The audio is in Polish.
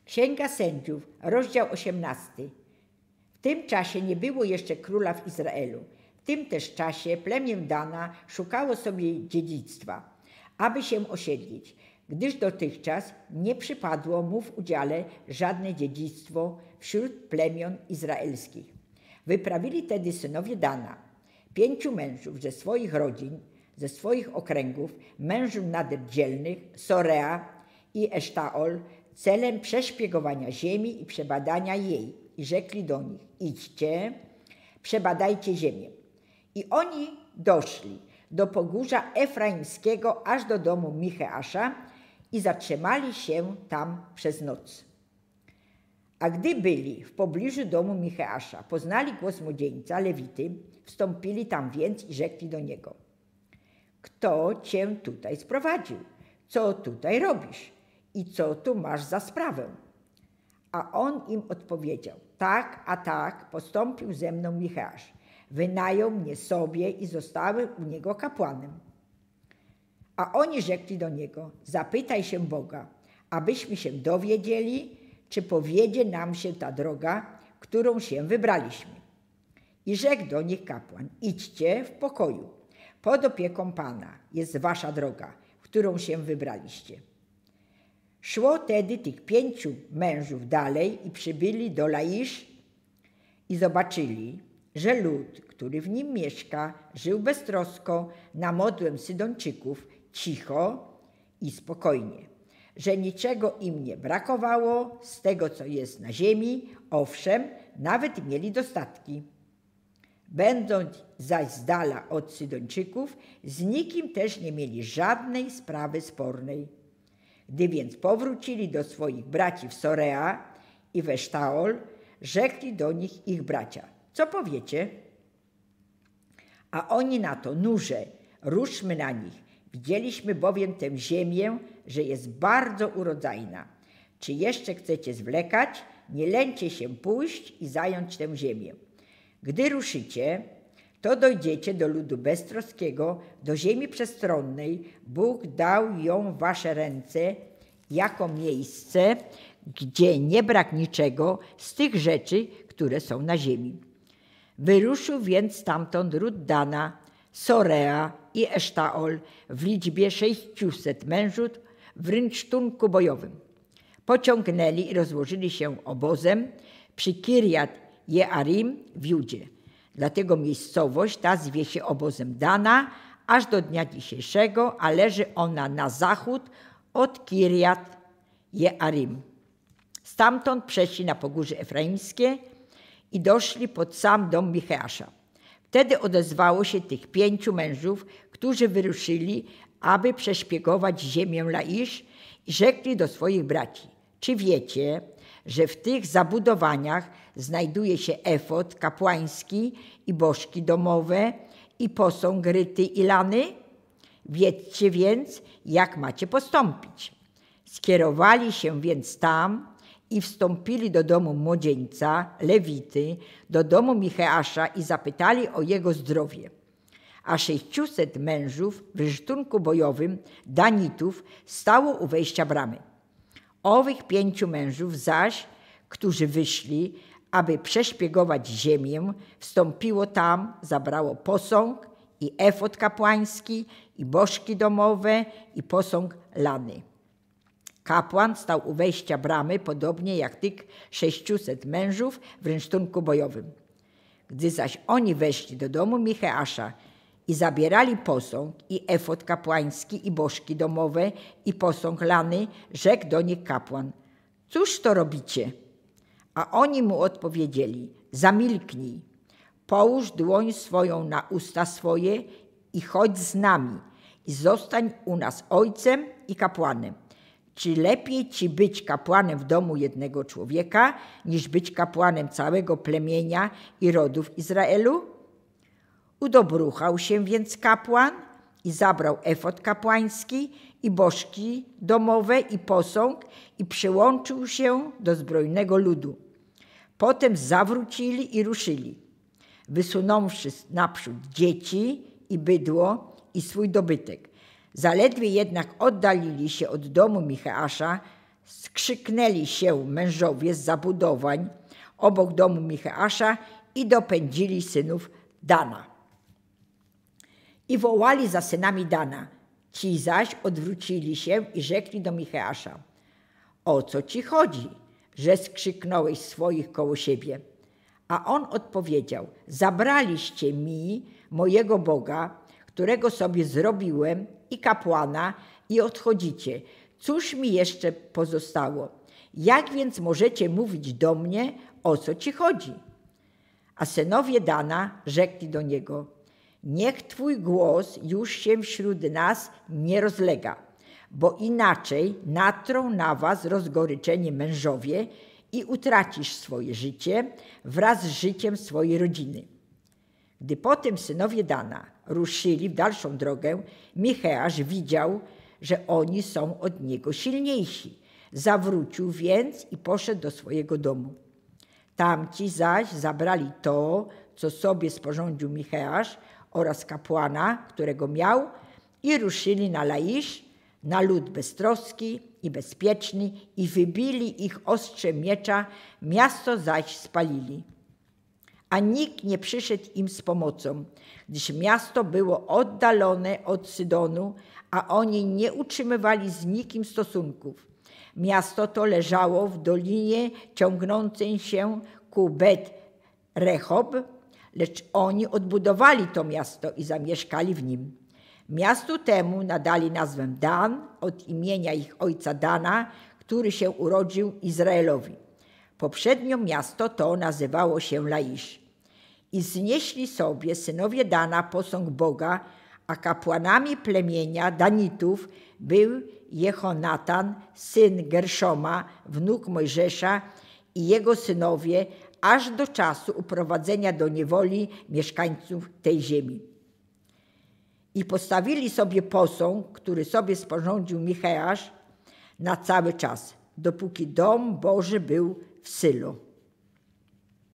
Księga Sędziów, rozdział 18. W tym czasie nie było jeszcze króla w Izraelu. W tym też czasie plemię Dana szukało sobie dziedzictwa, aby się osiedlić, gdyż dotychczas nie przypadło mu w udziale żadne dziedzictwo wśród plemion izraelskich. Wyprawili tedy synowie Dana 5 mężów ze swoich rodzin, ze swoich okręgów, mężów nader dzielnych, Sorea i Esztaol, celem przeszpiegowania ziemi i przebadania jej. I rzekli do nich: idźcie, przebadajcie ziemię. I oni doszli do pogórza Efraimskiego aż do domu Micheasza i zatrzymali się tam przez noc. A gdy byli w pobliżu domu Micheasza, poznali głos młodzieńca, Lewity, wstąpili tam więc i rzekli do niego: kto cię tutaj sprowadził? Co tutaj robisz? I co tu masz za sprawę? A on im odpowiedział: tak, a tak postąpił ze mną Micheasz. Wynajął mnie sobie i zostałem u niego kapłanem. A oni rzekli do niego: zapytaj się Boga, abyśmy się dowiedzieli, czy powiedzie nam się ta droga, którą się wybraliśmy. I rzekł do nich kapłan: idźcie w pokoju, pod opieką Pana jest wasza droga, którą się wybraliście. Szło tedy tych 5 mężów dalej i przybyli do Laisz i zobaczyli, że lud, który w nim mieszka, żył beztrosko na modłę Sydończyków, cicho i spokojnie, że niczego im nie brakowało z tego, co jest na ziemi, owszem, nawet mieli dostatki. Będąc zaś z dala od Sydończyków, z nikim też nie mieli żadnej sprawy spornej. Gdy więc powrócili do swoich braci w Sorea i w Esztaol, rzekli do nich ich bracia: co powiecie? A oni na to: nurze, ruszmy na nich. Widzieliśmy bowiem tę ziemię, że jest bardzo urodzajna. Czy jeszcze chcecie zwlekać? Nie lęcie się pójść i zająć tę ziemię. Gdy ruszycie, to dojdziecie do ludu beztroskiego, do ziemi przestronnej. Bóg dał ją w wasze ręce jako miejsce, gdzie nie brak niczego z tych rzeczy, które są na ziemi. Wyruszył więc stamtąd lud Dana, Sorea i Esztaol w liczbie 600 mężów w rynsztunku bojowym. Pociągnęli i rozłożyli się obozem przy Kirjat Jearim w Judzie. Dlatego miejscowość ta zwie się obozem Dana aż do dnia dzisiejszego, a leży ona na zachód od Kirjat Jearim. Stamtąd przeszli na pogórze Efraimskie i doszli pod sam dom Micheasza. Wtedy odezwało się tych 5 mężów, którzy wyruszyli, aby przeszpiegować ziemię Laisz, i rzekli do swoich braci: czy wiecie, że w tych zabudowaniach znajduje się efod kapłański i bożki domowe i posąg ryty i lany? Wiedzcie więc, jak macie postąpić. Skierowali się więc tam i wstąpili do domu młodzieńca, Lewity, do domu Micheasza i zapytali o jego zdrowie. A 600 mężów w rynsztunku bojowym Danitów stało u wejścia bramy. Owych 5 mężów zaś, którzy wyszli, aby przeszpiegować ziemię, wstąpiło tam, zabrało posąg i efod kapłański i bożki domowe i posąg lany. Kapłan stał u wejścia bramy, podobnie jak tych 600 mężów w rynsztunku bojowym. Gdy zaś oni weszli do domu Micheasza i zabierali posąg i efod kapłański i bożki domowe i posąg lany, rzekł do nich kapłan: cóż to robicie? A oni mu odpowiedzieli: zamilknij, połóż dłoń swoją na usta swoje i chodź z nami i zostań u nas ojcem i kapłanem. Czy lepiej ci być kapłanem w domu jednego człowieka, niż być kapłanem całego plemienia i rodów Izraelu? Udobruchał się więc kapłan i zabrał efod kapłański i bożki domowe i posąg i przyłączył się do zbrojnego ludu. Potem zawrócili i ruszyli, wysunąwszy naprzód dzieci i bydło i swój dobytek. Zaledwie jednak oddalili się od domu Micheasza, skrzyknęli się mężowie z zabudowań obok domu Micheasza i dopędzili synów Dana. I wołali za synami Dana. Ci zaś odwrócili się i rzekli do Micheasza: o co ci chodzi, że skrzyknąłeś swoich koło siebie? A on odpowiedział: zabraliście mi mojego Boga, którego sobie zrobiłem, i kapłana, i odchodzicie. Cóż mi jeszcze pozostało? Jak więc możecie mówić do mnie, o co ci chodzi? A synowie Dana rzekli do niego: niech twój głos już się wśród nas nie rozlega, bo inaczej natrą na was rozgoryczeni mężowie i utracisz swoje życie wraz z życiem swojej rodziny. Gdy potem synowie Dana ruszyli w dalszą drogę, Micheasz widział, że oni są od niego silniejsi. Zawrócił więc i poszedł do swojego domu. Tamci zaś zabrali to, co sobie sporządził Micheasz oraz kapłana, którego miał, i ruszyli na Laisz, na lud beztroski i bezpieczny, i wybili ich ostrzem miecza, miasto zaś spalili. A nikt nie przyszedł im z pomocą, gdyż miasto było oddalone od Sydonu, a oni nie utrzymywali z nikim stosunków. Miasto to leżało w dolinie ciągnącej się ku Bet-Rehob, lecz oni odbudowali to miasto i zamieszkali w nim. Miastu temu nadali nazwę Dan od imienia ich ojca Dana, który się urodził Izraelowi. Poprzednio miasto to nazywało się Laisz. I znieśli sobie synowie Dana posąg Boga, a kapłanami plemienia Danitów był Jehonatan, syn Gerszoma, wnuk Mojżesza, i jego synowie, aż do czasu uprowadzenia do niewoli mieszkańców tej ziemi. I postawili sobie posąg, który sobie sporządził Micheasz, na cały czas, dopóki dom Boży był w Sylo.